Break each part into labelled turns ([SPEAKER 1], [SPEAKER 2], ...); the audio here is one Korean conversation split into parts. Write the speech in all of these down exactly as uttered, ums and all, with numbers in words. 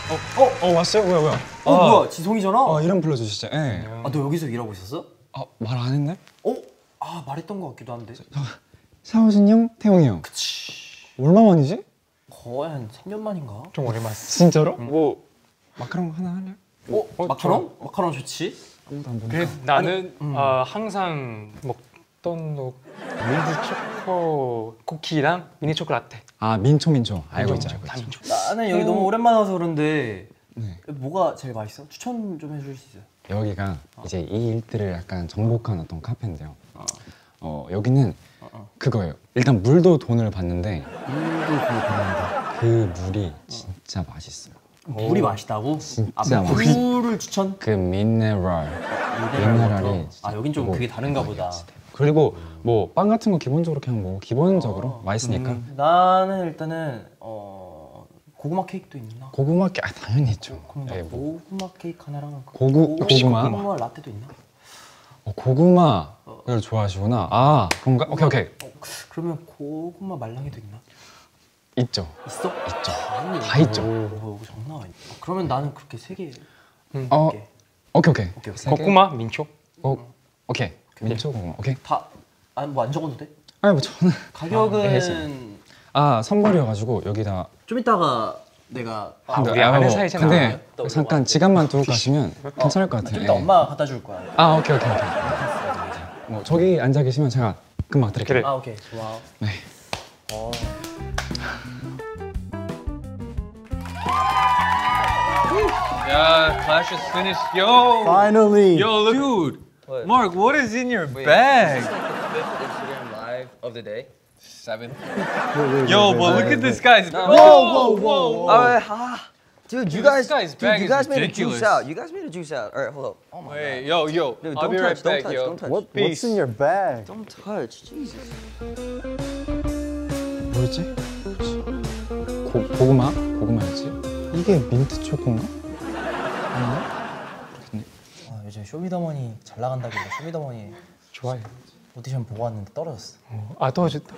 [SPEAKER 1] 어? 어? 어 왔어요? 뭐야 뭐야?
[SPEAKER 2] 어
[SPEAKER 1] 아,
[SPEAKER 2] 뭐야 지성이잖아.
[SPEAKER 1] 어 이름 불러주시죠. 예. 네.
[SPEAKER 2] 아 너 여기서 일하고 있었어?
[SPEAKER 1] 아 말 안 했네?
[SPEAKER 2] 어? 아 말했던 것 같기도 한데.
[SPEAKER 1] 샤오진 형, 태용이 형.
[SPEAKER 2] 그치.
[SPEAKER 1] 얼마 만이지?
[SPEAKER 2] 거의 한 삼 년 만인가?
[SPEAKER 3] 좀 오랜만.
[SPEAKER 1] 진짜로?
[SPEAKER 3] 응.
[SPEAKER 1] 뭐 마카롱 하나 할래요?
[SPEAKER 2] 어? 어 마카롱? 저... 마카롱 좋지?
[SPEAKER 1] 아무도 안 보니까.
[SPEAKER 3] 그래 나는
[SPEAKER 2] 아니, 음.
[SPEAKER 3] 어, 항상 먹던 뭐 밀드 초코 쿠키랑 미니 초코 라떼.
[SPEAKER 1] 아 민초 민초. 알고 있죠.
[SPEAKER 3] 다 민초.
[SPEAKER 2] 나는 여기 음. 너무 오랜만에 와서 그런데
[SPEAKER 1] 네.
[SPEAKER 2] 뭐가 제일 맛있어? 추천 좀 해줄 수 있어요?
[SPEAKER 1] 여기가 어. 이제 이 일들을 약간 정복한 어떤 카페인데요.
[SPEAKER 2] 어,
[SPEAKER 1] 어 여기는
[SPEAKER 2] 어, 어.
[SPEAKER 1] 그거예요. 일단 물도 돈을 받는데
[SPEAKER 2] 물도 돈을 받는다.
[SPEAKER 1] 그 물이 진짜 맛있어요.
[SPEAKER 2] 물이 맛있다고?
[SPEAKER 1] 진짜
[SPEAKER 2] 아,
[SPEAKER 1] 맛있어.
[SPEAKER 2] 물을 추천?
[SPEAKER 1] 그 미네랄. 미네랄이
[SPEAKER 2] 아 여긴 좀 그게 다른가 보다.
[SPEAKER 1] 그리고 뭐 빵 같은 거 기본적으로 그냥 뭐 기본적으로
[SPEAKER 2] 어.
[SPEAKER 1] 맛있으니까.
[SPEAKER 2] 음, 나는 일단은 어 고구마 케이크도 있나?
[SPEAKER 1] 고구마 케이크 아, 당연히 있죠.
[SPEAKER 2] 그럼 나
[SPEAKER 1] 네, 뭐.
[SPEAKER 2] 고구마 케이크 하나랑
[SPEAKER 1] 고구 고구마
[SPEAKER 2] 고구마 라떼도 있나?
[SPEAKER 1] 어, 고구마를 좋아하시구나. 아 그런가? 오케이 오케이.
[SPEAKER 2] 어, 그러면 고구마 말랑이도 있나?
[SPEAKER 1] 있죠.
[SPEAKER 2] 있어?
[SPEAKER 1] 있죠.
[SPEAKER 2] 오,
[SPEAKER 1] 다 있죠.
[SPEAKER 2] 오, 오, 장난 아니다. 아, 그러면 나는 그렇게 세 개.
[SPEAKER 3] 음.
[SPEAKER 1] 어 오케이 오케이.
[SPEAKER 2] 오케이, 오케이.
[SPEAKER 3] 고구마 민초.
[SPEAKER 1] 어 오케이. 민초 고구마 오케이.
[SPEAKER 2] 다 아니 뭐 안 적어도 돼?
[SPEAKER 1] 아니 뭐 저는
[SPEAKER 2] 가격은
[SPEAKER 1] 아, 아 선물이어가지고 여기다
[SPEAKER 2] 좀 이따가 내가
[SPEAKER 3] 아, 우리 아는
[SPEAKER 1] 뭐,
[SPEAKER 3] 사이잖아.
[SPEAKER 1] 근데 잠깐 지갑만 두고 가시면 괜찮을 것 같아요.
[SPEAKER 2] 좀 이따
[SPEAKER 1] 예.
[SPEAKER 2] 엄마가 갖다 줄 거야.
[SPEAKER 1] 아 오케이 오케이 오케이. 뭐 저기 앉아 계시면 제가 금방 드릴게요.
[SPEAKER 3] 그래.
[SPEAKER 2] 아 오케이 좋아.
[SPEAKER 1] 네.
[SPEAKER 2] 어.
[SPEAKER 4] Yeah, Clash is finished. Yo!
[SPEAKER 2] Finally.
[SPEAKER 4] Yo, look. Dude!
[SPEAKER 5] What?
[SPEAKER 4] Mark, what is in your
[SPEAKER 5] Wait,
[SPEAKER 4] bag?
[SPEAKER 5] Fifth Instagram live of the day.
[SPEAKER 4] Seven. Yo, but look at this guy's bag.
[SPEAKER 5] Whoa,
[SPEAKER 4] whoa, whoa,
[SPEAKER 5] Uh, ah. Dude, you
[SPEAKER 4] Dude,
[SPEAKER 5] guys,
[SPEAKER 4] this guy's
[SPEAKER 5] dude,
[SPEAKER 4] bag
[SPEAKER 5] you
[SPEAKER 4] is
[SPEAKER 5] guys made a
[SPEAKER 4] ridiculous.
[SPEAKER 5] juice out. You guys made a juice out. All right, hold up. Oh my
[SPEAKER 4] Wait,
[SPEAKER 5] god.
[SPEAKER 4] yo, yo.
[SPEAKER 5] Dude,
[SPEAKER 4] I'll
[SPEAKER 5] don't
[SPEAKER 4] be
[SPEAKER 5] touch,
[SPEAKER 4] right
[SPEAKER 5] don't
[SPEAKER 4] back,
[SPEAKER 5] touch,
[SPEAKER 4] yo.
[SPEAKER 5] don't touch.
[SPEAKER 6] What,
[SPEAKER 4] Peace.
[SPEAKER 6] what's in your bag?
[SPEAKER 5] Don't touch, Jesus.
[SPEAKER 1] 뭐였지? 고, 고구마? 고구마였지? 이게 민트 초코인가? 아닌가? 그렇겠네.
[SPEAKER 2] 아, 요즘 쇼미더머니 잘 나간다길래 쇼미더머니
[SPEAKER 3] 좋아해.
[SPEAKER 2] 오디션 보고 왔는데 떨어졌어.
[SPEAKER 3] 어, 아 도와줬다.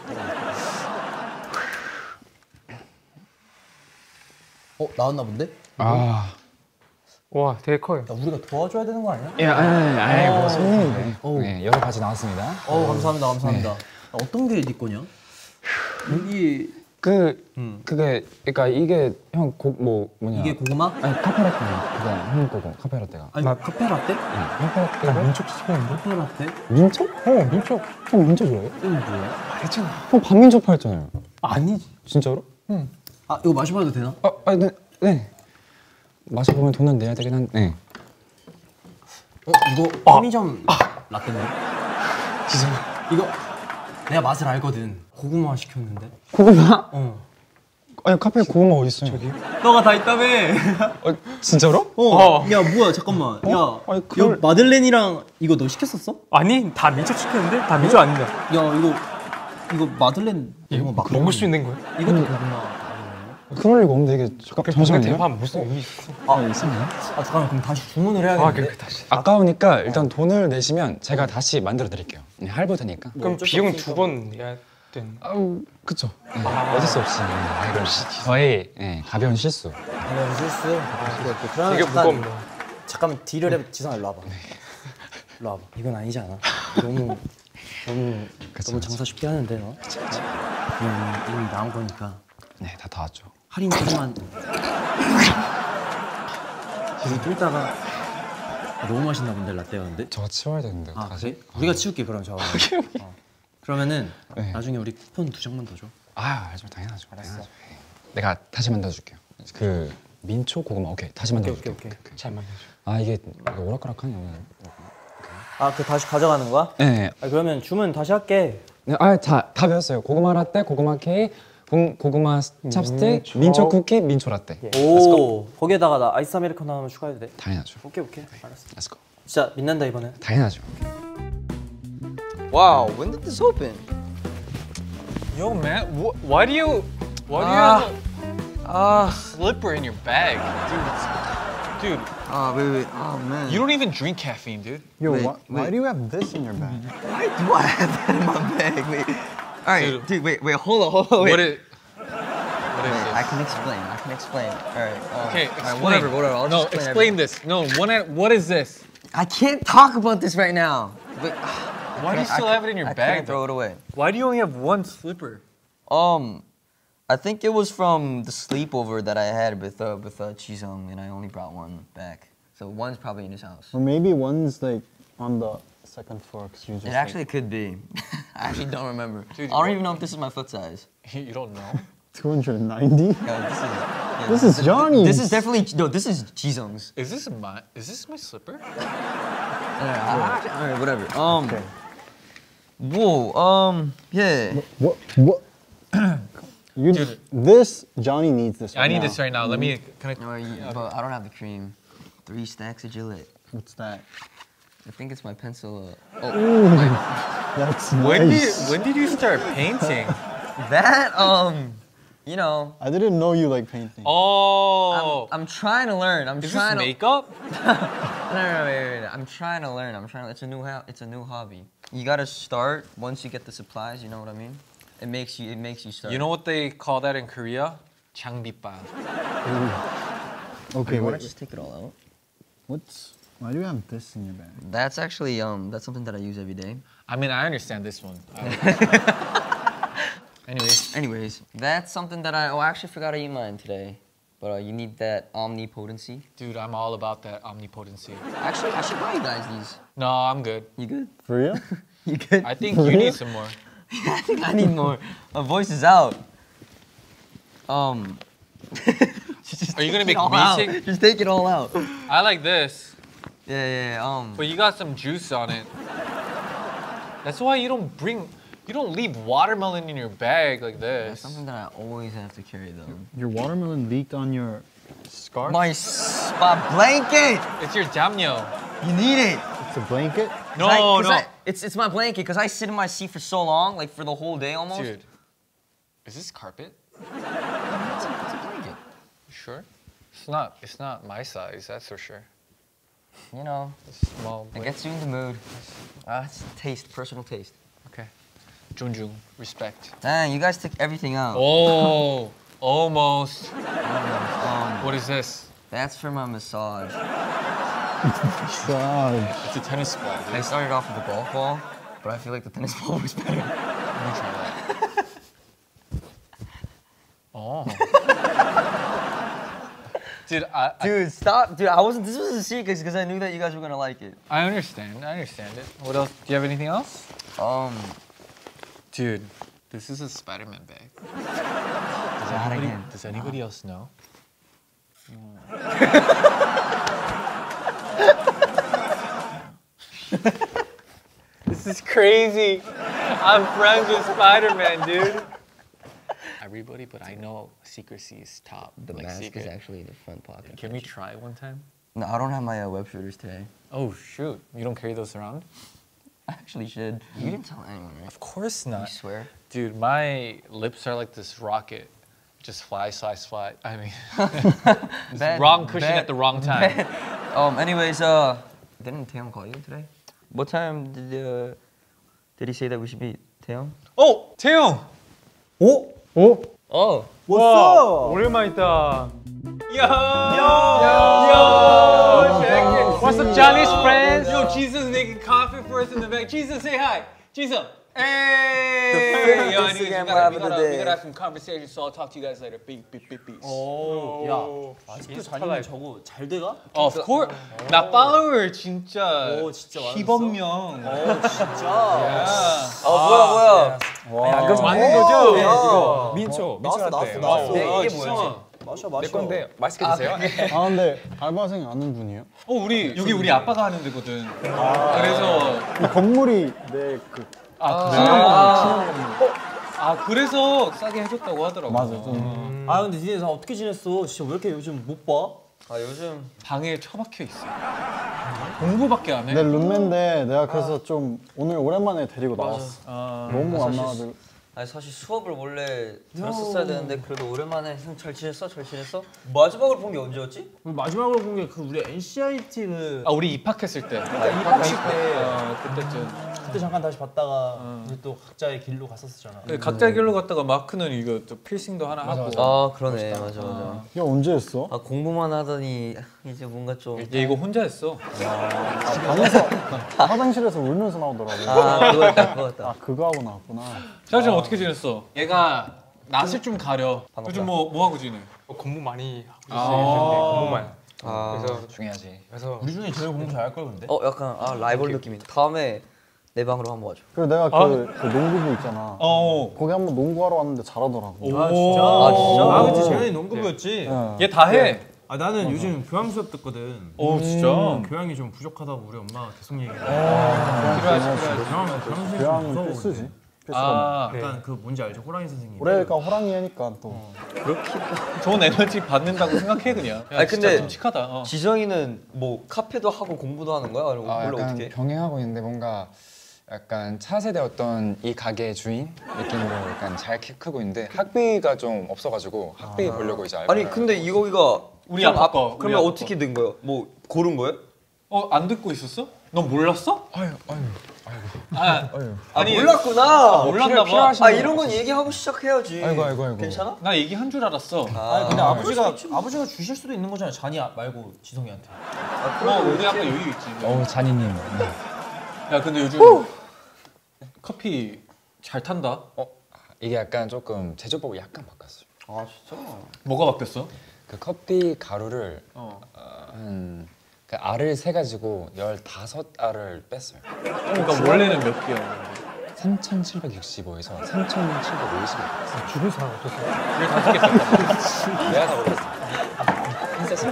[SPEAKER 2] 어 나왔나 본데?
[SPEAKER 1] 아,
[SPEAKER 3] 와 되게 커요.
[SPEAKER 2] 야, 우리가 도와줘야 되는 거 아니야?
[SPEAKER 1] 예, 아니, 아니, 아니, 뭐
[SPEAKER 2] 어.
[SPEAKER 1] 손님인데.
[SPEAKER 2] 어.
[SPEAKER 1] 네, 여러 가지 나왔습니다.
[SPEAKER 2] 어 감사합니다 감사합니다. 아, 어떤 게 네 거냐? 여기
[SPEAKER 1] 그,
[SPEAKER 2] 음.
[SPEAKER 1] 그게, 그러니까 이게 형 고, 뭐 뭐냐?
[SPEAKER 2] 이게 고구마?
[SPEAKER 1] 아니 카페라떼 그거 형 거고 카페라떼가.
[SPEAKER 2] 아니
[SPEAKER 3] 나-
[SPEAKER 2] 카페라떼?
[SPEAKER 1] 카페라떼가
[SPEAKER 3] 민초 시켰는데?
[SPEAKER 2] 카페라떼?
[SPEAKER 1] 민초? 어, 민초. 형 민초 좋아해?
[SPEAKER 2] 이건 뭐야?
[SPEAKER 3] 말했잖아.
[SPEAKER 1] 형 반민초 팔잖아요.
[SPEAKER 3] 아니지.
[SPEAKER 1] 진짜로?
[SPEAKER 3] 응.
[SPEAKER 2] 아 이거 마셔봐도 되나?
[SPEAKER 1] 아, 아, 네, 네. 마셔보면 돈은 내야 되긴 한데. 네.
[SPEAKER 2] 어 이거 편의점 라떼인데?
[SPEAKER 3] 지성.
[SPEAKER 2] 이거 내가 맛을 알거든. 고구마 시켰는데.
[SPEAKER 1] 고구마?
[SPEAKER 2] 어.
[SPEAKER 1] 아니 카페에 고구마 어디 있어요? 저기?
[SPEAKER 2] 너가 다 있다며.
[SPEAKER 1] 어, 진짜로?
[SPEAKER 2] 어.
[SPEAKER 3] 어.
[SPEAKER 2] 야 뭐야 잠깐만. 야.
[SPEAKER 1] 아니, 그걸-
[SPEAKER 2] 야 마들렌이랑 이거 너 시켰었어?
[SPEAKER 3] 아니 다 민초 시켰는데? 다 민초 아닌데.
[SPEAKER 2] 야 이거 이거 마들렌 이거 막
[SPEAKER 3] 먹을 수 있는 거야?
[SPEAKER 2] 이것도 고구마.
[SPEAKER 1] 그럴 리가 없는데 이게 잠깐 잠시만요.
[SPEAKER 3] 대박 무슨 의미 있어?
[SPEAKER 1] 아 이상해.
[SPEAKER 2] 아 잠깐만 그럼 다시 주문을
[SPEAKER 3] 아
[SPEAKER 2] 해야겠는데.
[SPEAKER 3] 그래 다시.
[SPEAKER 1] 아까우니까 일단 돈을 내시면 제가 다시 만들어 드릴게요. 네, 할부 되니까.
[SPEAKER 3] 그럼
[SPEAKER 2] 어쩔 수
[SPEAKER 3] 비용
[SPEAKER 2] 없으니까.
[SPEAKER 3] 두 번 내야 되는.
[SPEAKER 1] 아우 그쵸. 네, 어쩔 수 없이. 네, 그럼 저의 네, 가벼운 실수.
[SPEAKER 2] 가벼운 실수. 오케이, 오케이. 그러면
[SPEAKER 3] 되게
[SPEAKER 2] 잠깐,
[SPEAKER 3] 무겁네.
[SPEAKER 2] 잠깐만 딜을 해. 지성아 일로 와봐. 일로 와봐. 이건 아니지 않아? 너무 너무
[SPEAKER 1] 그쵸,
[SPEAKER 2] 너무
[SPEAKER 1] 그쵸.
[SPEAKER 2] 장사 쉽게 하는데 너. 그냥 이미 나온 거니까
[SPEAKER 1] 네, 다 다 왔죠.
[SPEAKER 2] 할인 조금만. 그래서 좀 이따가 너무 맛있나 본데 라떼가 근데.
[SPEAKER 1] 저거 치워야 되는데
[SPEAKER 2] 아
[SPEAKER 1] 어떡하지?
[SPEAKER 2] 그래? 우리가 치울게 그럼 저거. 어. 그러면은
[SPEAKER 1] 네.
[SPEAKER 2] 나중에 우리 쿠폰 두 장만 더 줘.
[SPEAKER 1] 아, 알죠. 당연하죠. 당연하죠. 네. 내가 다시 만들어 줄게요. 그 민초 고구마 오케이. 다시 만들어 줄게요.
[SPEAKER 2] 오케이, 오케이,
[SPEAKER 3] 잘 만나줘.
[SPEAKER 1] 아, 이게 이거 오락가락하네 오늘.
[SPEAKER 2] 아 그 다시 가져가는 거야?
[SPEAKER 1] 네.
[SPEAKER 2] 아 그러면 주문 다시 할게.
[SPEAKER 1] 네, 아, 다, 다 배웠어요. 고구마 라떼, 고구마 케이크, 고, 고구마 찹스틱,
[SPEAKER 3] 민초.
[SPEAKER 1] 민초 쿠키, 민초 라떼.
[SPEAKER 2] 오 거기에다가 나 아이스 아메리카노 하나 추가해도 돼?
[SPEAKER 1] 당연하죠.
[SPEAKER 2] 오케이 오케이 알았어.
[SPEAKER 1] Let's go.
[SPEAKER 2] 진짜 빛난다 이번엔.
[SPEAKER 1] 당연하죠.
[SPEAKER 5] Wow, when did this open?
[SPEAKER 4] Yo, man, wh why do you, why do you
[SPEAKER 5] Ah.
[SPEAKER 4] have a, a slipper in your bag, dude? Dude,
[SPEAKER 5] Oh, wait, wait. Oh, man.
[SPEAKER 4] you don't even drink caffeine, dude.
[SPEAKER 6] Yo,
[SPEAKER 5] Wait,
[SPEAKER 6] why, why
[SPEAKER 5] wait.
[SPEAKER 6] do you have this in your bag?
[SPEAKER 5] Why do I have that in my bag? Wait. All right,
[SPEAKER 4] Dude.
[SPEAKER 5] dude, wait, wait, hold on, hold on, wait.
[SPEAKER 4] What is? What is
[SPEAKER 5] Wait,
[SPEAKER 4] this?
[SPEAKER 5] I can explain. I can explain. All right. um,
[SPEAKER 4] Okay,
[SPEAKER 5] all right,
[SPEAKER 4] explain.
[SPEAKER 5] whatever, whatever. I'll
[SPEAKER 4] no,
[SPEAKER 5] just
[SPEAKER 4] explain
[SPEAKER 5] everything.
[SPEAKER 4] this. No, what, what is this?
[SPEAKER 5] I can't talk about this right now. But,
[SPEAKER 4] Why do you still
[SPEAKER 5] I,
[SPEAKER 4] have it in your
[SPEAKER 5] I
[SPEAKER 4] bag?
[SPEAKER 5] couldn't throw it away.
[SPEAKER 3] Why do you only have one slipper?
[SPEAKER 5] Um, I think it was from the sleepover that I had with uh, with uh, Chisung, and I only brought one back. So one's probably in his house.
[SPEAKER 6] Or maybe one's like on the second floor. Cause you just
[SPEAKER 5] It actually could be. I actually don't remember.
[SPEAKER 4] Dude,
[SPEAKER 5] I don't even know if this is my foot size.
[SPEAKER 4] You don't know?
[SPEAKER 6] like two hundred ninety.
[SPEAKER 5] Yeah, this is. Yeah,
[SPEAKER 6] This is Johnny's.
[SPEAKER 5] This is definitely no. This is Jisung's.
[SPEAKER 4] Is this my? Is this my slipper?
[SPEAKER 5] Alright, alright, whatever. Um. Whoa. Um. Yeah.
[SPEAKER 6] What? What? you.
[SPEAKER 4] Dude.
[SPEAKER 6] This Johnny needs this. Right
[SPEAKER 4] I need
[SPEAKER 6] now.
[SPEAKER 4] this right now. Let me. Can I?
[SPEAKER 5] No, you, but I don't have the cream. Three stacks of Gillette.
[SPEAKER 6] What's that?
[SPEAKER 5] I think it's my pencil. Uh, oh, my-
[SPEAKER 6] That's
[SPEAKER 4] When did
[SPEAKER 6] nice.
[SPEAKER 4] when did you start painting?
[SPEAKER 5] that um. You know.
[SPEAKER 6] I didn't know you like painting.
[SPEAKER 4] Oh,
[SPEAKER 5] I'm, I'm trying to learn. I'm
[SPEAKER 4] is this
[SPEAKER 5] trying to.
[SPEAKER 4] makeup?
[SPEAKER 5] No, no, no, wait, wait, wait. I'm trying to learn. I'm trying. To, it's a new. ho- It's a new hobby. You gotta start once you get the supplies. You know what I mean? It makes you. It makes you start.
[SPEAKER 4] You know what they call that in Korea? 장비빨.
[SPEAKER 6] Okay,
[SPEAKER 5] You wanna
[SPEAKER 6] wait.
[SPEAKER 5] just take it all out?
[SPEAKER 6] What's? Why do you have this in your bag?
[SPEAKER 5] That's actually um. That's something that I use every day.
[SPEAKER 4] I mean, I understand this one. I- Anyways,
[SPEAKER 5] Anyways, that's something that I. Oh, I actually forgot to eat mine today. But uh, you need that omnipotency.
[SPEAKER 4] dude, I'm all about that omnipotency.
[SPEAKER 5] Actually, I should buy you guys these.
[SPEAKER 4] No, I'm good.
[SPEAKER 5] You good?
[SPEAKER 6] For real?
[SPEAKER 5] You good?
[SPEAKER 4] I think you need some more.
[SPEAKER 5] I think I need more. My voice is out. Um. just
[SPEAKER 4] Are you gonna
[SPEAKER 5] take
[SPEAKER 4] make
[SPEAKER 5] it all
[SPEAKER 4] me
[SPEAKER 5] out.
[SPEAKER 4] take-
[SPEAKER 5] Just take it all out.
[SPEAKER 4] I like this,
[SPEAKER 5] Yeah, yeah, yeah. Um.
[SPEAKER 4] but you got some juice on it. That's why you don't bring, you don't leave watermelon in your bag like
[SPEAKER 5] That's
[SPEAKER 4] this.
[SPEAKER 5] something that I always have to carry though.
[SPEAKER 6] Your watermelon leaked on your scarf.
[SPEAKER 5] My spot blanket.
[SPEAKER 4] It's your damyo.
[SPEAKER 5] You need it.
[SPEAKER 6] It's a blanket.
[SPEAKER 4] No,
[SPEAKER 5] I- 'cause
[SPEAKER 4] no,
[SPEAKER 5] I- it's it's my blanket because I sit in my seat for so long, like for the whole day almost.
[SPEAKER 4] dude. Is this carpet?
[SPEAKER 5] It's a, it's a blanket.
[SPEAKER 4] You sure? It's not. It's not my size. That's for sure.
[SPEAKER 5] You know,
[SPEAKER 4] It's small.
[SPEAKER 5] it
[SPEAKER 4] but-
[SPEAKER 5] gets you in the mood. Ah, it's taste, personal taste.
[SPEAKER 4] Okay. Junjung, respect.
[SPEAKER 5] Dang, you guys took everything out.
[SPEAKER 4] Oh, almost.
[SPEAKER 5] Um,
[SPEAKER 4] What is this?
[SPEAKER 5] that's for my massage.
[SPEAKER 6] God.
[SPEAKER 4] It's a tennis ball. Dude.
[SPEAKER 5] I started off with a golf ball, but I feel like the tennis ball was better.
[SPEAKER 4] Let me try that. Oh. Dude, I, I,
[SPEAKER 5] Dude, stop. Dude, I wasn't. This was a secret because I knew that you guys were gonna like it.
[SPEAKER 4] I understand. I understand it. What else? Do you have anything else?
[SPEAKER 5] Um,
[SPEAKER 4] Dude, this is a Spider-Man bag. Does
[SPEAKER 5] Not
[SPEAKER 4] anybody,
[SPEAKER 5] again.
[SPEAKER 4] does anybody else know? This is crazy. I'm friends with Spider-Man, dude. Everybody, but I know secrecy is top.
[SPEAKER 5] the
[SPEAKER 4] like
[SPEAKER 5] mask
[SPEAKER 4] secret.
[SPEAKER 5] is actually in the front pocket.
[SPEAKER 4] Can we try one time?
[SPEAKER 5] No, I don't have my uh, web shooters today.
[SPEAKER 4] Oh shoot! You don't carry those around?
[SPEAKER 5] I actually should. You didn't tell anyone, right?
[SPEAKER 4] Of course
[SPEAKER 5] You
[SPEAKER 4] not,
[SPEAKER 5] swear?
[SPEAKER 4] dude. My lips are like this rocket. Just fly, slice, fly. I mean, it's
[SPEAKER 5] Bad-
[SPEAKER 4] wrong cushion
[SPEAKER 5] bad-
[SPEAKER 4] at the wrong time.
[SPEAKER 5] Um. Anyways, uh, didn't Taeyong call you today? What time did uh, did he say that we should meet? Taeyong?
[SPEAKER 4] Oh, 태용.
[SPEAKER 6] 어? 어?
[SPEAKER 5] Oh.
[SPEAKER 3] 와, 오랜만이다.
[SPEAKER 4] Yo, yo, check it. What's up, Johnny's friends? Yo, Jesus making coffee for us in the back. Jesus, say hi. Jesus. Hey. Yo, anyways, we
[SPEAKER 5] Instagram
[SPEAKER 4] gotta,
[SPEAKER 5] live
[SPEAKER 4] we,
[SPEAKER 5] of the
[SPEAKER 4] gotta, we
[SPEAKER 5] day.
[SPEAKER 4] gotta have some conversation, so I'll talk to you guys later. Beep, beep, beep, beep.
[SPEAKER 2] 오, 야, 아직도 다니면 저거 잘 돼가?
[SPEAKER 4] Of course. 나 follower 진짜
[SPEAKER 2] 오, 진짜 많았어?
[SPEAKER 4] 십억 명.
[SPEAKER 2] 오, 진짜.
[SPEAKER 5] 어 뭐야 뭐야.
[SPEAKER 3] 안 그래서
[SPEAKER 2] 맞는
[SPEAKER 3] 거죠?
[SPEAKER 2] 야.
[SPEAKER 3] 이거 민초, 민초
[SPEAKER 2] 나왔어,
[SPEAKER 3] 라떼.
[SPEAKER 2] 나왔어, 나왔어.
[SPEAKER 5] 네, 이게 뭐였지?
[SPEAKER 2] 마셔, 마셔.
[SPEAKER 3] 내 건데 맛있게 드세요.
[SPEAKER 6] 아 근데 알바생 아는 분이에요?
[SPEAKER 4] 어, 우리 여기 우리 아빠가 하는 데거든. 그래서
[SPEAKER 6] 이 건물이 내그
[SPEAKER 4] 아, 그래? 아, 아, 그래서 싸게 해줬다고 하더라고.
[SPEAKER 6] 맞아 좀
[SPEAKER 2] 아, 근데 니네 다 어떻게 지냈어? 진짜 왜 이렇게 요즘 못 봐?
[SPEAKER 5] 아 요즘
[SPEAKER 4] 방에 처박혀 있어. 공부밖에 안 해.
[SPEAKER 6] 내 룸메인데 내가 그래서 좀 오늘 오랜만에 데리고 나왔어.
[SPEAKER 4] 아,
[SPEAKER 6] 너무 안
[SPEAKER 5] 사실
[SPEAKER 6] 나가지고.
[SPEAKER 5] 아니 사실 수업을 원래 들었었어야 되는데 그래도 오랜만에 형 잘 지냈어? 잘 지냈어? 마지막으로 본 게 언제였지?
[SPEAKER 2] 우리 마지막으로 본 게 그 우리 엔씨아이티 그
[SPEAKER 4] 아, 우리 입학했을 때.
[SPEAKER 2] 입학식 때.
[SPEAKER 4] 어, 그때쯤.
[SPEAKER 2] 그때 잠깐 다시 봤다가 이제 또 각자의 길로 갔었잖아.
[SPEAKER 4] 그 각자 길로 갔다가 마크는 이거 또 필싱도 하나 하고.
[SPEAKER 5] 아 그러네 맞아 맞아.
[SPEAKER 6] 야 언제 했어?
[SPEAKER 5] 아 공부만 하더니 이제 뭔가 좀.
[SPEAKER 4] 얘 이거 혼자 했어.
[SPEAKER 6] 방에서 화장실에서 울면서 나오더라고.
[SPEAKER 5] 아 그거였다 그거였다.
[SPEAKER 6] 아 그거 하고 나왔구나.
[SPEAKER 4] 샤샤 어떻게 지냈어? 얘가 낯을 좀 가려. 요즘 뭐 뭐 하고 지내?
[SPEAKER 3] 어, 공부 많이 하고
[SPEAKER 4] 아.
[SPEAKER 3] 있어요. 네, 공부만.
[SPEAKER 5] 아.
[SPEAKER 3] 그래서
[SPEAKER 1] 중요하지.
[SPEAKER 3] 그래서
[SPEAKER 2] 우리 중에 제일 공부 잘할 걸 근데.
[SPEAKER 5] 어 약간 아 라이벌 느낌이다. 다음에 내 방으로 한번 와줘.
[SPEAKER 6] 그리고 내가 그, 그 농구부 있잖아.
[SPEAKER 4] 어.
[SPEAKER 6] 거기 한번 농구하러 왔는데 잘하더라고.
[SPEAKER 2] 아 진짜?
[SPEAKER 5] 아, 진짜?
[SPEAKER 2] 아 그치 재현이 농구부였지.
[SPEAKER 6] 네.
[SPEAKER 4] 얘 다 해.
[SPEAKER 2] 아 나는 요즘 교양 수업 듣거든.
[SPEAKER 4] 오 진짜.
[SPEAKER 2] 교양이 좀 부족하다고 우리 엄마가 계속 얘기해.
[SPEAKER 4] 필요하지 필요하지.
[SPEAKER 2] 교양 교양 선생님
[SPEAKER 6] 교양은
[SPEAKER 2] 무서워.
[SPEAKER 6] 필수지. 필수가
[SPEAKER 4] 아
[SPEAKER 2] 약간 그 뭔지 알죠? 호랑이 선생님.
[SPEAKER 6] 올해가 호랑이 애니까 또.
[SPEAKER 4] 좋은 에너지 받는다고 생각해 그냥. 야,
[SPEAKER 5] 아니,
[SPEAKER 4] 진짜
[SPEAKER 5] 근데-
[SPEAKER 4] 듬직하다. 어.
[SPEAKER 5] 지성이는 뭐 카페도 하고 공부도 하는 거야? 아니면
[SPEAKER 1] 아,
[SPEAKER 5] 원래
[SPEAKER 1] 약간
[SPEAKER 5] 어떻게?
[SPEAKER 1] 병행하고 있는데 뭔가 약간 차세대 어떤 이 가게의 주인 느낌으로 약간 잘 키 크고 있는데 학비가 좀 없어가지고 학비 보려고 이제 알고.
[SPEAKER 5] 아니 근데 이거기가
[SPEAKER 4] 우리
[SPEAKER 5] 그럼
[SPEAKER 4] 아빠
[SPEAKER 5] 앞-
[SPEAKER 4] 거, 우리
[SPEAKER 5] 그러면
[SPEAKER 4] 아빠
[SPEAKER 5] 어떻게 된 거예요? 뭐 고른 거예요?
[SPEAKER 4] 어 안 듣고 있었어? 넌 몰랐어?
[SPEAKER 1] 아유 아유
[SPEAKER 4] 아,
[SPEAKER 1] 아유.
[SPEAKER 5] 아
[SPEAKER 4] 아니,
[SPEAKER 5] 몰랐구나.
[SPEAKER 4] 몰랐나 봐.
[SPEAKER 1] 필요하신
[SPEAKER 5] 아
[SPEAKER 1] 분
[SPEAKER 5] 이런 건 얘기하고 시작해야지.
[SPEAKER 1] 아이고, 아이고, 아이고.
[SPEAKER 5] 괜찮아?
[SPEAKER 4] 나 얘기한 줄 알았어.
[SPEAKER 2] 아니 근데 아버지가 아버지가 주실 수도 있는 거잖아. 잔이 말고 지성이한테.
[SPEAKER 4] 뭐 우리 아빠 여유 있지.
[SPEAKER 1] 어우 잔이님. 네.
[SPEAKER 4] 야 근데 요즘 커피 잘 탄다.
[SPEAKER 1] 어 이게 약간 조금 제조법을 약간 바꿨어요.
[SPEAKER 5] 아 진짜?
[SPEAKER 4] 뭐가 바뀌었어?
[SPEAKER 1] 그 커피 가루를
[SPEAKER 4] 어.
[SPEAKER 1] 어, 한 그 알을 세 가지고 열다섯 알을 뺐어요.
[SPEAKER 4] 그러니까 원래는 몇 개였는데?
[SPEAKER 1] 삼천칠백육십오에서 삼천칠백오십에 뺐어요.
[SPEAKER 3] 죽은 사람 어땠어?
[SPEAKER 4] 왜 다섯 개 뺐어?
[SPEAKER 1] 내가 다 모르겠어.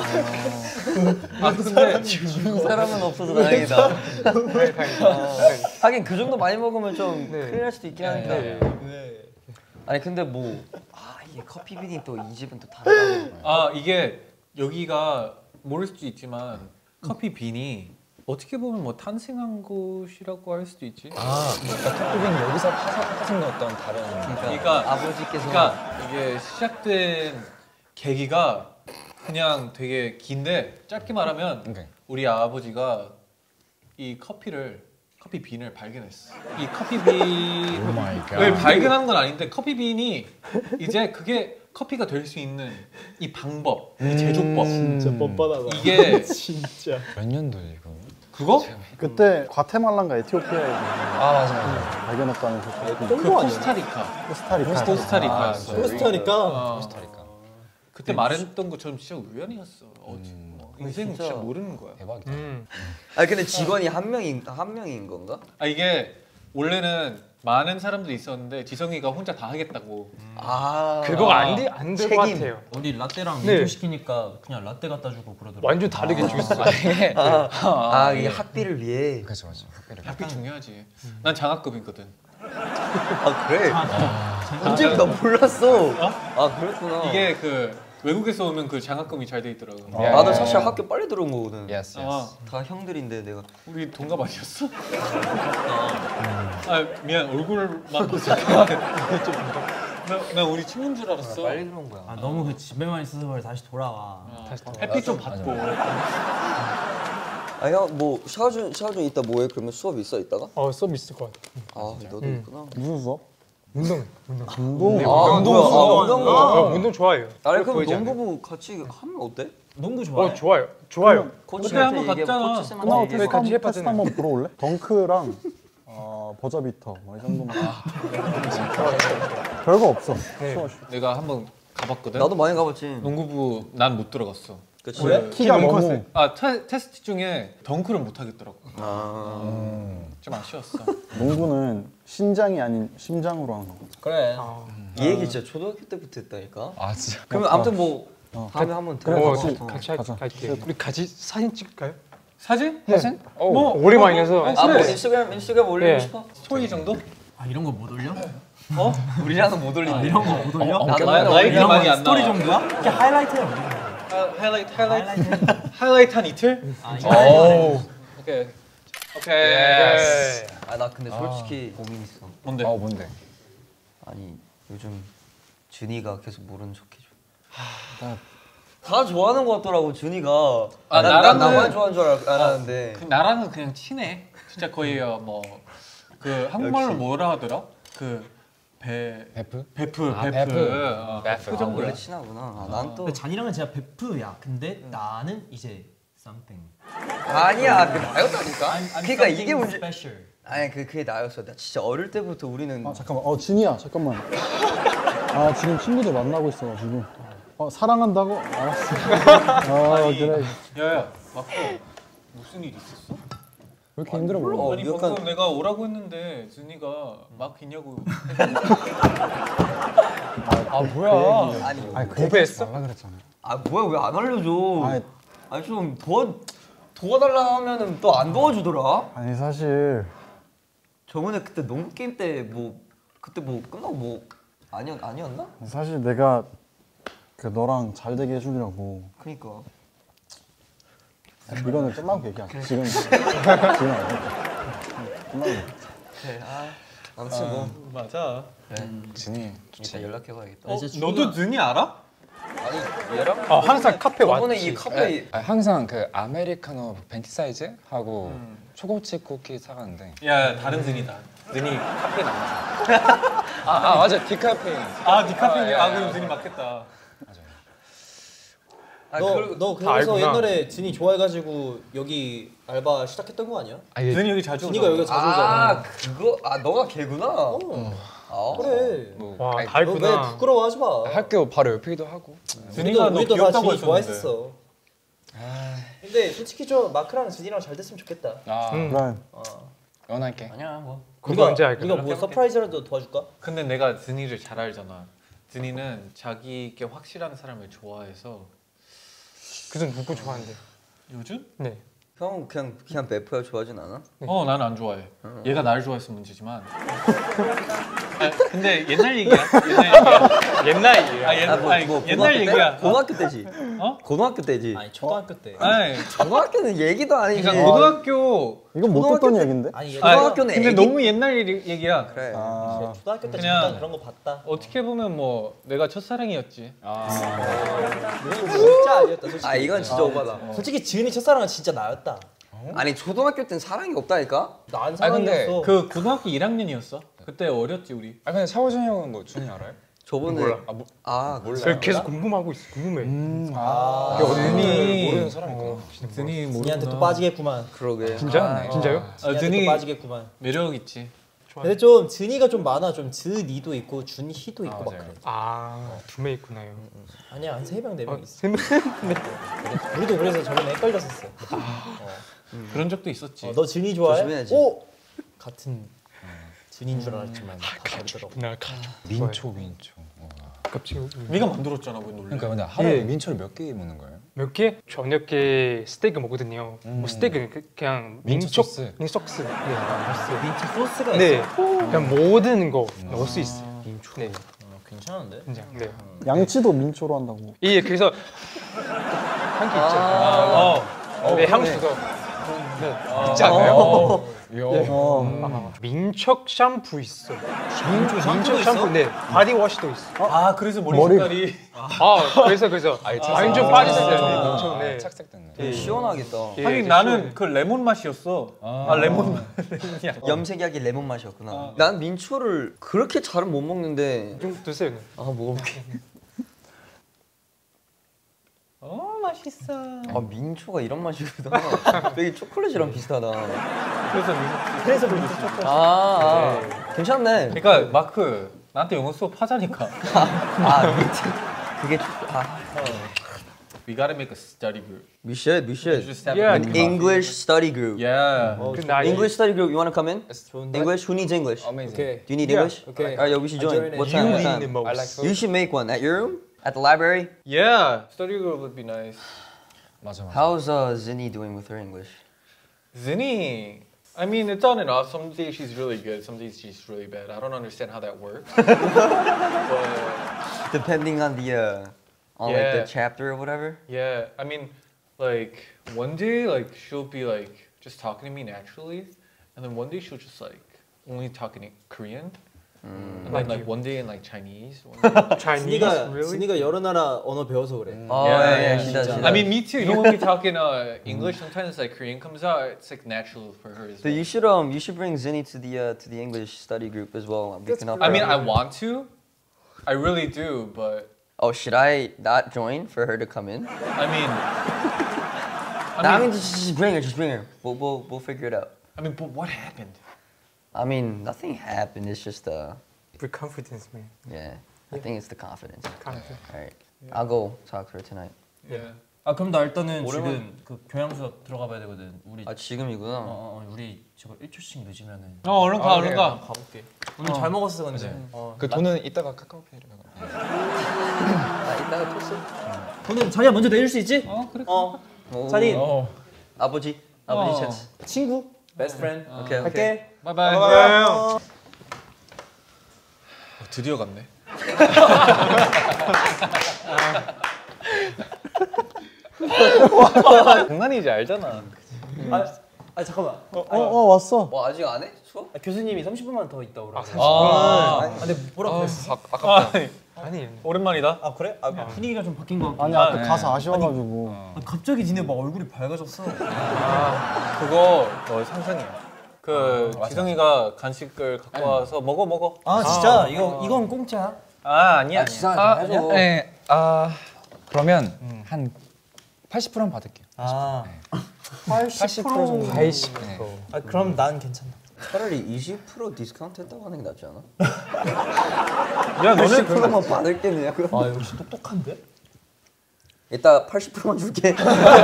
[SPEAKER 4] 아 근데
[SPEAKER 5] 죽은 사람은 없어서 다행이다. 어, 하긴 그 정도 많이 먹으면 좀 큰일 날 수도 있긴 하니까. 아니 근데 뭐 아 이게 커피 비니 또 이 집은 또 다르다.
[SPEAKER 4] 아 이게 여기가 모를 수도 있지만 커피 빈이 어떻게 보면 뭐 탄생한 곳이라고 할 수도 있지.
[SPEAKER 1] 아, 그러니까 커피빈 여기서 파서 파서 넣었던 다른.
[SPEAKER 4] 그러니까
[SPEAKER 5] 아버지께서
[SPEAKER 4] 그러니까 이게 시작된 계기가 그냥 되게 긴데 짧게 말하면
[SPEAKER 1] 오케이.
[SPEAKER 4] 우리 아버지가 이 커피를 커피 빈을 발견했어. 이 커피 빈을
[SPEAKER 1] 마이 갓.
[SPEAKER 4] 발견한 건 아닌데 커피 빈이 이제 그게 커피가 될 수 있는 이 방법, 이 제조법.
[SPEAKER 2] 진짜 뻔뻔하다.
[SPEAKER 4] 이게
[SPEAKER 2] 진짜.
[SPEAKER 1] 몇 년도지 그거?
[SPEAKER 4] 그거?
[SPEAKER 6] 그때 과테말라인가 에티오피아에
[SPEAKER 1] 아 맞아 맞아.
[SPEAKER 6] 발견했다는 소식.
[SPEAKER 4] 그 코스타리카.
[SPEAKER 6] 코스타리카.
[SPEAKER 4] 코스타리카였어.
[SPEAKER 2] 코스타리카.
[SPEAKER 4] 어.
[SPEAKER 1] 코스타리카.
[SPEAKER 4] 그때 말했던 것처럼 진짜 우연이었어. 어, 뭐 인생은
[SPEAKER 5] 진짜.
[SPEAKER 4] 진짜 모르는 거야.
[SPEAKER 1] 대박이다.
[SPEAKER 3] 음.
[SPEAKER 5] 아니 근데 직원이 한 명인 한 명인 건가?
[SPEAKER 4] 아 이게 원래는 많은 사람들이 있었는데 지성이가 혼자 다 하겠다고.
[SPEAKER 5] 아
[SPEAKER 3] 그거 안돼안될 것
[SPEAKER 5] 책임.
[SPEAKER 3] 같아요.
[SPEAKER 2] 우리 라떼랑
[SPEAKER 3] 네.
[SPEAKER 2] 민초 시키니까 그냥 라떼 갖다 주고 그러더라고.
[SPEAKER 3] 완전 다르게 죽였어.
[SPEAKER 5] 아, 아
[SPEAKER 4] 예.
[SPEAKER 5] 이게 학비를 위해.
[SPEAKER 1] 그렇죠 맞아. 학비를.
[SPEAKER 4] 학비 중요하지. 난 장학금이거든.
[SPEAKER 5] 아 그래? 언제 나 몰랐어. 아 그랬구나.
[SPEAKER 4] 이게 그 외국에서 오면 그 장학금이 잘 돼 있더라고.
[SPEAKER 1] 예.
[SPEAKER 5] 나도 사실 학교 빨리 들어온 거거든.
[SPEAKER 1] 예스 예스.
[SPEAKER 4] 아,
[SPEAKER 5] 다 형들인데 내가.
[SPEAKER 4] 우리 동갑 아니었어? 아 미안 얼굴만 보니까 나, 나 우리 친구인 줄 알았어.
[SPEAKER 5] 빨리 들어온 거야.
[SPEAKER 2] 아 너무 그 집에만 있어서 그래 다시 돌아와.
[SPEAKER 4] 어,
[SPEAKER 3] 다시 돌아와.
[SPEAKER 4] 햇빛 좀 받고.
[SPEAKER 5] 아 형 뭐 샤워준 샤워준 이따 뭐해? 그러면 수업 있어 이따가?
[SPEAKER 3] 어 수업 있을 것 같아.
[SPEAKER 5] 아 너도
[SPEAKER 3] 음.
[SPEAKER 5] 있구나.
[SPEAKER 6] 무슨 수업?
[SPEAKER 3] 운동 운동.
[SPEAKER 6] 운동.
[SPEAKER 5] 아 운동 아 운동.
[SPEAKER 3] 어, 운동 좋아해요.
[SPEAKER 5] 아니 그럼
[SPEAKER 3] 보이지 않아요?
[SPEAKER 5] 농구부 같이 하면 어때?
[SPEAKER 2] 농구 좋아해?
[SPEAKER 3] 어 좋아요. 좋아요.
[SPEAKER 4] 그때 한번 갔잖아.
[SPEAKER 6] 끝나고
[SPEAKER 5] 코치쌤한테
[SPEAKER 6] 테스트,
[SPEAKER 3] 같이
[SPEAKER 6] 한,
[SPEAKER 3] 해봤잖아요.
[SPEAKER 6] 테스트 한번 보러 올래? 덩크랑 어, 버저비터 뭐이 정도만. 별거 없어.
[SPEAKER 3] 네.
[SPEAKER 6] 쉬워, 쉬워.
[SPEAKER 4] 내가 한번 가봤거든.
[SPEAKER 5] 나도 많이 가봤지.
[SPEAKER 4] 농구부 난 못 들어갔어.
[SPEAKER 5] 그치?
[SPEAKER 2] 왜?
[SPEAKER 6] 키가
[SPEAKER 3] 키
[SPEAKER 6] 너무
[SPEAKER 3] 컸어요.
[SPEAKER 4] 아 테, 테스트 중에 덩크를 못 하겠더라고.
[SPEAKER 5] 아.
[SPEAKER 4] 좀 아쉬웠어.
[SPEAKER 6] 농구는 신장이 아닌 심장으로 하는 거거든.
[SPEAKER 2] 그래.
[SPEAKER 5] 이 얘기 진짜 초등학교 때부터 했다니까.
[SPEAKER 1] 아 진짜.
[SPEAKER 5] 그러면 아무튼 뭐
[SPEAKER 6] 어.
[SPEAKER 5] 다음에 한번
[SPEAKER 6] 그래,
[SPEAKER 5] 들어.
[SPEAKER 3] 어,
[SPEAKER 6] 같이,
[SPEAKER 3] 같이 같이 할-
[SPEAKER 6] 가자.
[SPEAKER 3] 갈게요. 우리 같이 사진 찍을까요?
[SPEAKER 4] 사진?
[SPEAKER 3] 사진?
[SPEAKER 4] 뭐
[SPEAKER 3] 오랜만이어서.
[SPEAKER 4] 아니,
[SPEAKER 5] 아 뭐
[SPEAKER 4] 그래.
[SPEAKER 5] 인스타그램 인스타그램 올리고
[SPEAKER 3] 네.
[SPEAKER 5] 싶어?
[SPEAKER 4] 스토리 정도?
[SPEAKER 2] 아 이런 거 못 올려?
[SPEAKER 4] 어?
[SPEAKER 5] 우리랑은 못 올린다.
[SPEAKER 2] 이런 거 못 올려?
[SPEAKER 5] 나도
[SPEAKER 4] 나-
[SPEAKER 5] 나도
[SPEAKER 4] 나이가
[SPEAKER 5] 올리려고
[SPEAKER 4] 많이 안
[SPEAKER 2] 스토리
[SPEAKER 4] 나와.
[SPEAKER 2] 정도야? 이렇게 하이라이트야. 우리.
[SPEAKER 4] 하, 하이라이트 하이라이트 하이라이트 한 이틀?
[SPEAKER 2] 아 이거 하이라이트.
[SPEAKER 4] 오케이. 오케이.
[SPEAKER 3] 네.
[SPEAKER 5] 아 나 근데 솔직히 고민 있어.
[SPEAKER 4] 뭔데?
[SPEAKER 1] 어 뭔데?
[SPEAKER 5] 아니 요즘 준이가 계속 모르는 척해줘.
[SPEAKER 1] 나
[SPEAKER 5] 다 좋아하는 것 같더라고 준이가.
[SPEAKER 4] 아,
[SPEAKER 5] 난- 난
[SPEAKER 4] 나랑은-
[SPEAKER 5] 나만 좋아하는 줄 알- 알았는데.
[SPEAKER 4] 그 나랑은 그냥 친해. 진짜 거의 어, 뭐 그 한국말로 뭐라 하더라? 그 배
[SPEAKER 1] 베프?
[SPEAKER 4] 베프
[SPEAKER 1] 아,
[SPEAKER 4] 베프.
[SPEAKER 1] 베프.
[SPEAKER 4] 어,
[SPEAKER 1] 베프.
[SPEAKER 4] 그
[SPEAKER 5] 아,
[SPEAKER 4] 정도야.
[SPEAKER 5] 원래 친하구나. 아, 난 또
[SPEAKER 2] 근데 잔이랑은 진짜 베프야. 근데 나는 이제 something.
[SPEAKER 5] 아니야. 그 나였다니까.
[SPEAKER 2] I'm, I'm
[SPEAKER 5] 그러니까 이게
[SPEAKER 2] something
[SPEAKER 5] 문제.
[SPEAKER 2] special.
[SPEAKER 5] 아니 그 그게 나였어. 나 진짜 어릴 때부터 우리는
[SPEAKER 6] 아 잠깐만. 어 진이야 잠깐만. 아 지금 친구들 만나고 있어가지고. 어 사랑한다고? 알았어. 아 그래.
[SPEAKER 4] 야야 마코 무슨 일 있었어?
[SPEAKER 6] 왜 이렇게 힘들어 보여?
[SPEAKER 5] 어,
[SPEAKER 4] 아니
[SPEAKER 5] 약간-
[SPEAKER 4] 방금 내가 오라고 했는데 준이가 막 있냐고.
[SPEAKER 1] 아 뭐야?
[SPEAKER 5] 아니
[SPEAKER 6] 아니 그 얘기 하지 말라 그랬잖아.
[SPEAKER 5] 아 뭐야 왜 안 알려줘?
[SPEAKER 6] 아니.
[SPEAKER 5] 아니 좀 도와 도와달라 하면은 또 안 도와주더라.
[SPEAKER 6] 아니 사실
[SPEAKER 5] 저번에 그때 농구 게임 때 뭐 그때 뭐 끝나고 뭐 아니었 아니었나?
[SPEAKER 6] 사실 내가 그 너랑 잘 되게 해주려고
[SPEAKER 5] 그니까.
[SPEAKER 6] 이거는 끝나고 얘기하자. 지금 지금 안 돼. 끝나고. 얘기하자.
[SPEAKER 5] 그래. 아 아무튼 뭐
[SPEAKER 4] 맞아.
[SPEAKER 5] 그래.
[SPEAKER 1] 진이
[SPEAKER 5] 일단 연락해봐야겠다.
[SPEAKER 4] 어, 너도 준이 알아?
[SPEAKER 5] 아니 얘랑
[SPEAKER 3] 아 항상 카페
[SPEAKER 5] 저번에
[SPEAKER 3] 왔지.
[SPEAKER 5] 이 카페
[SPEAKER 1] 아, 항상 그 아메리카노 벤티 사이즈 하고 초코칩 쿠키 사갔는데
[SPEAKER 4] 야 다른 준이다. 준이 카페 나왔어.
[SPEAKER 1] 아, 아 맞아 디카페인
[SPEAKER 4] 아 디카페인이
[SPEAKER 1] 아,
[SPEAKER 4] 아
[SPEAKER 1] 예,
[SPEAKER 4] 그럼
[SPEAKER 1] 예.
[SPEAKER 4] 준이 맞겠다.
[SPEAKER 5] 아,
[SPEAKER 2] 너,
[SPEAKER 5] 그,
[SPEAKER 2] 너
[SPEAKER 3] 다
[SPEAKER 2] 그래서
[SPEAKER 3] 알구나.
[SPEAKER 2] 옛날에 진이 좋아해가지고 여기 알바 시작했던 거 아니야?
[SPEAKER 1] 아, 예.
[SPEAKER 4] 준이 여기 자주
[SPEAKER 2] 진이가
[SPEAKER 4] 오잖아.
[SPEAKER 2] 여기 자주 오잖아.
[SPEAKER 5] 아 그거 아 너가 걔구나.
[SPEAKER 2] 어.
[SPEAKER 5] 아
[SPEAKER 2] 그래.
[SPEAKER 1] 뭐
[SPEAKER 3] 와
[SPEAKER 1] 아니,
[SPEAKER 3] 다
[SPEAKER 2] 너 왜
[SPEAKER 3] 알구나.
[SPEAKER 2] 부끄러워하지 마.
[SPEAKER 1] 학교 바로 옆이기도 하고
[SPEAKER 4] 준이가 너
[SPEAKER 2] 우리도 다
[SPEAKER 4] 귀엽다고
[SPEAKER 2] 진이
[SPEAKER 4] 했었는데.
[SPEAKER 2] 좋아했었어. 근데 솔직히 좀 마크랑 진이랑 잘 됐으면 좋겠다.
[SPEAKER 1] 아
[SPEAKER 3] 음.
[SPEAKER 6] 그래.
[SPEAKER 2] 어.
[SPEAKER 1] 연할게
[SPEAKER 5] 아니야 뭐.
[SPEAKER 3] 그거 언제 할까?
[SPEAKER 2] 우리가 뭐 서프라이즈라도 도와줄까?
[SPEAKER 4] 근데 내가 준이를 잘 알잖아. 준이는 자기께 확실한 사람을 좋아해서
[SPEAKER 3] 그전 누구 좋아하는데?
[SPEAKER 4] 요즘?
[SPEAKER 3] 네.
[SPEAKER 5] 형 그냥 그냥 베프야 좋아하진 않아?
[SPEAKER 4] 어 나는 안 좋아해. 얘가 나를 좋아했으면 문제지만. 아, 근데 옛날 얘기야. 옛날 얘기야.
[SPEAKER 3] 옛날 얘기야.
[SPEAKER 4] 아, 옛,
[SPEAKER 5] 아, 뭐,
[SPEAKER 4] 아니,
[SPEAKER 5] 뭐
[SPEAKER 4] 옛날
[SPEAKER 5] 고등학교 때?
[SPEAKER 4] 얘기야.
[SPEAKER 5] 고등학교 때지.
[SPEAKER 4] 어?
[SPEAKER 5] 고등학교 때지.
[SPEAKER 2] 아니 초등학교 때.
[SPEAKER 4] 아니,
[SPEAKER 5] 고등학교는 얘기도 아니지.
[SPEAKER 4] 그러니까 고등학교.
[SPEAKER 6] 이건 못
[SPEAKER 5] 초등학교
[SPEAKER 6] 듣던
[SPEAKER 5] 때-
[SPEAKER 6] 얘긴데.
[SPEAKER 2] 아니
[SPEAKER 4] 아,
[SPEAKER 5] 고등학교는
[SPEAKER 4] 근데
[SPEAKER 5] 애기-
[SPEAKER 4] 너무 옛날 얘기- 얘기야.
[SPEAKER 5] 그래.
[SPEAKER 6] 아
[SPEAKER 2] 초등학교 때
[SPEAKER 4] 그냥-
[SPEAKER 2] 잠깐 그런 거 봤다.
[SPEAKER 4] 어떻게 보면 뭐 내가 첫사랑이었지.
[SPEAKER 2] 이건 진짜 아니었다 솔직히.
[SPEAKER 5] 아 이건 진짜 오바다.
[SPEAKER 2] 솔직히 지은이 첫사랑은 진짜 나였다.
[SPEAKER 5] 아니 초등학교 땐 사랑이 없다니까?
[SPEAKER 2] 난
[SPEAKER 1] 아니, 근데
[SPEAKER 2] 사랑이었어.
[SPEAKER 4] 그 고등학교 일 학년이었어. 그때 어렸지 우리.
[SPEAKER 1] 아 근데 샤오준 형은 뭐 준이 알아요?
[SPEAKER 5] 저번에
[SPEAKER 3] 몰라.
[SPEAKER 1] 아, 뭐,
[SPEAKER 5] 아
[SPEAKER 1] 몰라.
[SPEAKER 3] 그래서 계속 궁금하고 있어. 궁금해.
[SPEAKER 2] 아,
[SPEAKER 4] 준이
[SPEAKER 1] 모르는 사람이구나
[SPEAKER 4] 준이
[SPEAKER 2] 진이한테 또
[SPEAKER 4] 모르구나.
[SPEAKER 2] 빠지겠구만.
[SPEAKER 5] 그러게.
[SPEAKER 3] 진짜?
[SPEAKER 5] 아,
[SPEAKER 3] 진짜요?
[SPEAKER 4] 아,
[SPEAKER 2] 진이한테
[SPEAKER 4] 준이
[SPEAKER 2] 또 빠지겠구만.
[SPEAKER 4] 매력 있지.
[SPEAKER 2] 근데 좀 진이가 좀 많아. 좀 즈니도 있고 준희도 있고
[SPEAKER 1] 아,
[SPEAKER 2] 막
[SPEAKER 1] 맞아요.
[SPEAKER 2] 그래.
[SPEAKER 3] 아두 명 있구나요.
[SPEAKER 2] 아니야 한 세 명 네 명
[SPEAKER 3] 어,
[SPEAKER 2] 있어.
[SPEAKER 3] 세 명.
[SPEAKER 2] 우리도 그래서 저번에 헷갈렸었어.
[SPEAKER 4] 그런 적도 있었지.
[SPEAKER 2] 어, 너 진이 좋아해?
[SPEAKER 5] 조심해야지.
[SPEAKER 2] 오 같은 진인 줄 알았지만 다 다르더라고.
[SPEAKER 3] 나 가족.
[SPEAKER 1] 민초 민초 와.
[SPEAKER 3] 갑자기
[SPEAKER 4] 네가 만들었잖아 왜 놀래?
[SPEAKER 1] 그러니까 근데 하루에
[SPEAKER 3] 예.
[SPEAKER 1] 민초를 몇 개 먹는 거예요?
[SPEAKER 3] 몇 개? 저녁에 스테이크 먹거든요. 뭐 스테이크 그- 그냥
[SPEAKER 1] 민초
[SPEAKER 3] 민초
[SPEAKER 1] 소스.
[SPEAKER 3] 민초 소스. 네. 소스.
[SPEAKER 2] 민트 소스가
[SPEAKER 3] 네.
[SPEAKER 2] 있어.
[SPEAKER 3] 그냥 모든 거 넣을 수 있어요.
[SPEAKER 2] 민초.
[SPEAKER 3] 네.
[SPEAKER 2] 어, 괜찮은데?
[SPEAKER 3] 진짜. 네.
[SPEAKER 6] 양치도 민초로 한다고.
[SPEAKER 3] 예, 그래서 향기 있죠.
[SPEAKER 4] 어.
[SPEAKER 3] 네, 향수도.
[SPEAKER 1] 있지 않나요? 이야.
[SPEAKER 6] 어.
[SPEAKER 3] 민초 샴푸 있어.
[SPEAKER 2] 민초 샴푸도 있어?
[SPEAKER 3] 샴푸, 네. 바디워시도 있어.
[SPEAKER 4] 아 그래서 머리,
[SPEAKER 6] 머리-
[SPEAKER 4] 색깔이.
[SPEAKER 3] 아, 그래서 그래서 완전 빠졌어요. 네, 민초. 네.
[SPEAKER 1] 착색 됐네.
[SPEAKER 5] 되게 시원하겠다.
[SPEAKER 3] 예,
[SPEAKER 4] 하긴
[SPEAKER 3] 이제
[SPEAKER 4] 나는 그 레몬 맛이었어. 아, 레몬 맛.
[SPEAKER 5] 염색약이 레몬 맛이었구나. 난 민초를 그렇게 잘은 못 먹는데.
[SPEAKER 3] 좀 드세요. 네.
[SPEAKER 5] 아 먹어볼게.
[SPEAKER 4] 어 맛있어.
[SPEAKER 5] 아 민초가 이런 맛이구나. 되게 초콜릿이랑 비슷하다.
[SPEAKER 4] 그래서 민-
[SPEAKER 2] 그래서 민초 초코.
[SPEAKER 5] 아, 아 괜찮네.
[SPEAKER 4] 그러니까 마크 나한테 영어 수업 하자니까.
[SPEAKER 5] 아 민초. 그게 초코. 아
[SPEAKER 4] We gotta make a study group.
[SPEAKER 5] we should we
[SPEAKER 4] We
[SPEAKER 5] should.
[SPEAKER 4] just have
[SPEAKER 3] Yeah.
[SPEAKER 4] a good
[SPEAKER 5] English study group.
[SPEAKER 4] Yeah.
[SPEAKER 3] 그 나이
[SPEAKER 5] English study group. You wanna come in?
[SPEAKER 2] 좋은데?
[SPEAKER 5] English? Who needs English?
[SPEAKER 1] Amazing.
[SPEAKER 2] 오케이.
[SPEAKER 5] Do you need
[SPEAKER 3] Yeah.
[SPEAKER 5] English?
[SPEAKER 2] Okay.
[SPEAKER 5] Alright, yo, we should
[SPEAKER 2] I
[SPEAKER 5] join.
[SPEAKER 2] join it.
[SPEAKER 5] What
[SPEAKER 3] you
[SPEAKER 5] time? What
[SPEAKER 3] need
[SPEAKER 5] time?
[SPEAKER 3] the most.
[SPEAKER 1] I like food.
[SPEAKER 5] You should make one at your room, at the library.
[SPEAKER 4] Yeah. Study group would be nice.
[SPEAKER 1] 맞아 맞아.
[SPEAKER 5] How's uh, Zinni doing with her English?
[SPEAKER 4] Zinni. I mean, it's on and off. Some days she's really good. Some days she's really bad. I don't understand how that works. but
[SPEAKER 5] Depending on the uh, on like
[SPEAKER 4] Yeah.
[SPEAKER 5] the chapter or whatever.
[SPEAKER 4] yeah, I mean, like one day, like she'll be like just talking to me naturally, and then one day she'll just like only talking in Korean, Like, like one day in like Chinese. One day.
[SPEAKER 3] Chinese,
[SPEAKER 2] 준이가
[SPEAKER 3] really?
[SPEAKER 2] 준이가 여러 나라 언어 배워서 그래.
[SPEAKER 5] Oh
[SPEAKER 4] Yeah,
[SPEAKER 5] yeah,
[SPEAKER 4] yeah,
[SPEAKER 5] she does. She does.
[SPEAKER 4] I mean, me too. You know, when we talk in uh, English, sometimes like Korean comes out, it's like natural for her as
[SPEAKER 5] So
[SPEAKER 4] well.
[SPEAKER 5] you should um you should bring Zinni to the uh, to the English study group as well. We can help
[SPEAKER 4] I mean,
[SPEAKER 5] her.
[SPEAKER 4] I want to. I really do, but
[SPEAKER 5] Oh, should I not join for her to come in?
[SPEAKER 4] I mean,
[SPEAKER 5] I mean, I mean just, just bring her, just bring her. We'll we'll we'll figure it out.
[SPEAKER 4] I mean, but what happened?
[SPEAKER 5] I mean, nothing happened. It's just uh
[SPEAKER 3] For confidence, man.
[SPEAKER 5] yeah. I think it's the confidence.
[SPEAKER 3] Confidence.
[SPEAKER 5] All right, I'll go talk to her tonight.
[SPEAKER 4] Yeah.
[SPEAKER 2] 아 그럼 나 일단은
[SPEAKER 5] 오랜만-
[SPEAKER 2] 지금 그 교양 수업 들어가 봐야 되거든. 우리
[SPEAKER 5] 아 지금이구나.
[SPEAKER 2] 어, 어, 우리 저거 일 초씩 늦으면은
[SPEAKER 4] 어, 얼른 가, 얼른 가.
[SPEAKER 2] 가볼게. 오늘 잘 먹었어 근데. 어.
[SPEAKER 1] 그 돈은 이따가 카카오페이로.
[SPEAKER 5] 아 이따가 토스.
[SPEAKER 2] 돈은 자기가 먼저 내줄 수 있지?
[SPEAKER 4] 어, 그래.
[SPEAKER 2] 어.
[SPEAKER 5] 오.
[SPEAKER 2] 자리
[SPEAKER 5] 아버지 아버지
[SPEAKER 4] 어.
[SPEAKER 5] 찬스.
[SPEAKER 2] 친구 베스트 프렌드.
[SPEAKER 5] 오케이 오케이.
[SPEAKER 2] 할게.
[SPEAKER 4] 바이바이.
[SPEAKER 2] 어.
[SPEAKER 4] 드디어 갔네. 장난이지 알잖아.
[SPEAKER 2] 아, 아 잠깐만.
[SPEAKER 6] 어, 어 왔어.
[SPEAKER 5] 뭐 아직 안 해? 수업?
[SPEAKER 2] 아, 교수님이 삼십 분만 더 있다 오라고.
[SPEAKER 4] 아,
[SPEAKER 2] 아, 근데 뭐라고 그랬어?
[SPEAKER 4] 아깝다.
[SPEAKER 3] 아니,
[SPEAKER 4] 오랜만이다.
[SPEAKER 2] 아 그래? 아 분위기가 좀 바뀐 것 같고.
[SPEAKER 6] 아니 아까 가서 아쉬워가지고.
[SPEAKER 2] 아, 갑자기 니네 막 얼굴이 밝아졌어.
[SPEAKER 4] 그거 너 상상이야. 그 지성이가 간식을 갖고 와서 먹어 먹어.
[SPEAKER 2] 아 진짜 이거 이건 공짜야?
[SPEAKER 4] 아 아니야.
[SPEAKER 5] 지상아 좀 해줘.
[SPEAKER 1] 네. 아 그러면 한 팔십 퍼센트 받을게요.
[SPEAKER 2] 아
[SPEAKER 1] 팔십 퍼센트 정도.
[SPEAKER 3] 팔십.
[SPEAKER 1] 네.
[SPEAKER 2] 아 그럼 난 괜찮아.
[SPEAKER 5] 차라리 이십 퍼센트 디스카운트 했다고 하는 게 낫지 않아?
[SPEAKER 4] 야 너는
[SPEAKER 5] 팔십 퍼센트만 받을게냐고.
[SPEAKER 2] 아 역시 똑똑한데?
[SPEAKER 5] 이따 팔십 퍼센트만 줄게.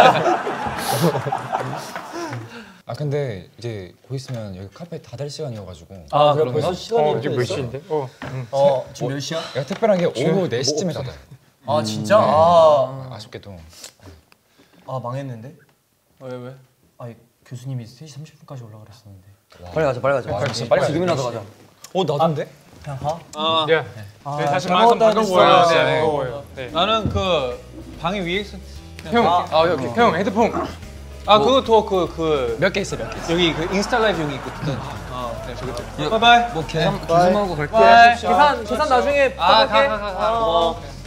[SPEAKER 1] 아 근데 이제 곧 있으면 여기 카페 닫을 시간이어가지고.
[SPEAKER 4] 아
[SPEAKER 2] 그래,
[SPEAKER 4] 그런가?
[SPEAKER 2] 벌써 시간이
[SPEAKER 3] 어, 지금 몇
[SPEAKER 2] 됐어?
[SPEAKER 3] 시인데? 어, 응.
[SPEAKER 2] 어 지금 몇 시야?
[SPEAKER 1] 내가 특별한 게 오후 네 시쯤에 닫아요.
[SPEAKER 2] 아 진짜? 아,
[SPEAKER 1] 아쉽게도.
[SPEAKER 2] 아 망했는데?
[SPEAKER 4] 왜 왜?
[SPEAKER 2] 아 교수님이 세 시 삼십 분까지 올라 그랬었는데.
[SPEAKER 5] 빨리 가자 빨리 가자.
[SPEAKER 1] 와, 진짜 빨리 가자.
[SPEAKER 5] 지금이라도 가자.
[SPEAKER 1] 어 나던데?
[SPEAKER 2] 그냥 가?
[SPEAKER 4] 아
[SPEAKER 3] 네.
[SPEAKER 2] 아,
[SPEAKER 3] 네, 사실
[SPEAKER 2] 잘
[SPEAKER 3] 마음
[SPEAKER 2] 먹었다
[SPEAKER 3] 바꿔
[SPEAKER 2] 했어.
[SPEAKER 3] 보여요.
[SPEAKER 2] 네,
[SPEAKER 3] 네,
[SPEAKER 2] 어.
[SPEAKER 3] 보여요. 네.
[SPEAKER 4] 나는 그 방이 위에 있어.
[SPEAKER 3] 형, 아, 여기 형 헤드폰.
[SPEAKER 4] 아 그것도 그그
[SPEAKER 1] 몇 개 있어 몇 개 있어.
[SPEAKER 4] 여기 그 인스타 라이브 용이 있거든. 아, 네 저기. 바이바이.
[SPEAKER 5] 뭐 계산 계산하고 갈게.
[SPEAKER 4] 바이.
[SPEAKER 2] 계산 계산 나중에
[SPEAKER 4] 아,
[SPEAKER 2] 받을게.
[SPEAKER 4] 가, 가, 가, 가.
[SPEAKER 2] 어.